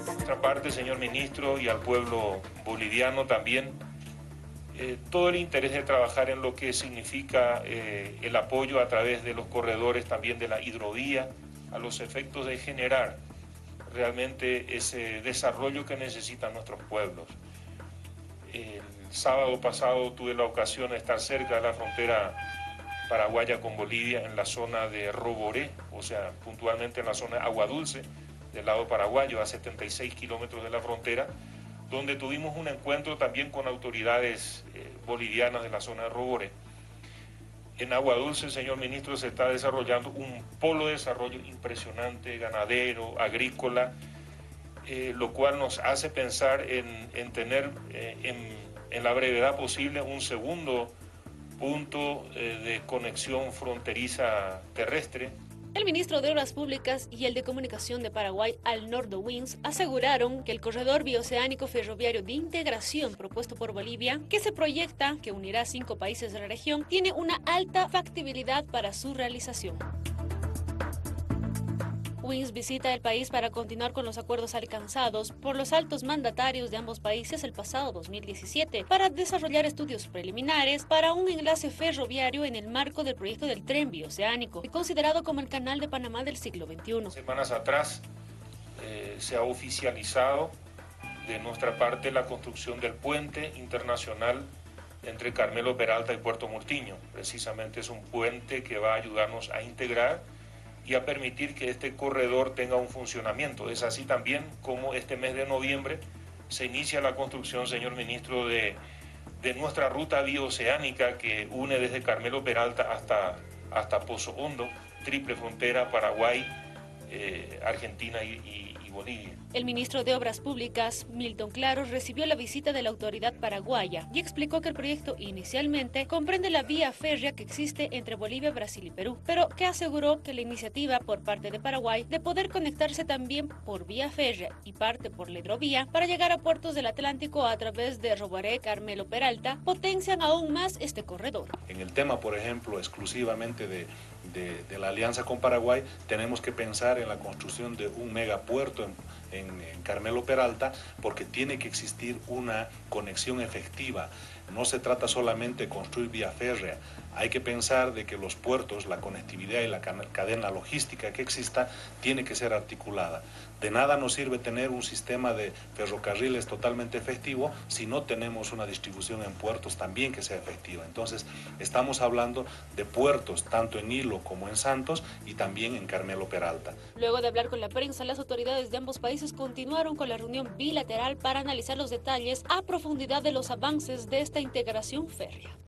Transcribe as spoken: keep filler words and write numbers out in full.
nuestra parte, señor ministro, y al pueblo boliviano también, eh, todo el interés de trabajar en lo que significa eh, el apoyo a través de los corredores también de la hidrovía, a los efectos de generar realmente ese desarrollo que necesitan nuestros pueblos. El sábado pasado tuve la ocasión de estar cerca de la frontera paraguaya con Bolivia, en la zona de Roboré, o sea, puntualmente en la zona de Agua Dulce, del lado paraguayo, a setenta y seis kilómetros de la frontera, donde tuvimos un encuentro también con autoridades eh, bolivianas de la zona de Roboré. En Agua Dulce, señor ministro, se está desarrollando un polo de desarrollo impresionante, ganadero, agrícola, eh, lo cual nos hace pensar en, en tener eh, en, en la brevedad posible un segundo punto eh, de conexión fronteriza terrestre. El ministro de Obras Públicas y el de Comunicación de Paraguay, Arnoldo Wins, aseguraron que el corredor bioceánico ferroviario de integración propuesto por Bolivia, que se proyecta que unirá cinco países de la región, tiene una alta factibilidad para su realización. Wins visita el país para continuar con los acuerdos alcanzados por los altos mandatarios de ambos países el pasado dos mil diecisiete para desarrollar estudios preliminares para un enlace ferroviario en el marco del proyecto del tren bioceánico, considerado como el Canal de Panamá del siglo veintiuno. Semanas atrás eh, se ha oficializado de nuestra parte la construcción del puente internacional entre Carmelo Peralta y Puerto Murtiño. Precisamente es un puente que va a ayudarnos a integrar y a permitir que este corredor tenga un funcionamiento. Es así también como este mes de noviembre se inicia la construcción, señor ministro, de, de nuestra ruta bioceánica que une desde Carmelo Peralta hasta, hasta Pozo Hondo, triple frontera Paraguay, eh, Argentina y, y, y Bolivia. El ministro de Obras Públicas, Milton Claros, recibió la visita de la autoridad paraguaya y explicó que el proyecto inicialmente comprende la vía férrea que existe entre Bolivia, Brasil y Perú, pero que aseguró que la iniciativa por parte de Paraguay de poder conectarse también por vía férrea y parte por la hidrovía para llegar a puertos del Atlántico a través de Roboré, Carmelo Peralta, potencian aún más este corredor. En el tema, por ejemplo, exclusivamente de, de, de la alianza con Paraguay, tenemos que pensar en la construcción de un megapuerto en En, en Carmelo Peralta, porque tiene que existir una conexión efectiva. No se trata solamente de construir vía férrea, hay que pensar de que los puertos, la conectividad y la cadena logística que exista tiene que ser articulada. De nada nos sirve tener un sistema de ferrocarriles totalmente efectivo si no tenemos una distribución en puertos también que sea efectiva. Entonces, estamos hablando de puertos tanto en Hilo como en Santos y también en Carmelo Peralta. Luego de hablar con la prensa, las autoridades de ambos países continuaron con la reunión bilateral para analizar los detalles a profundidad de los avances de esta integración férrea.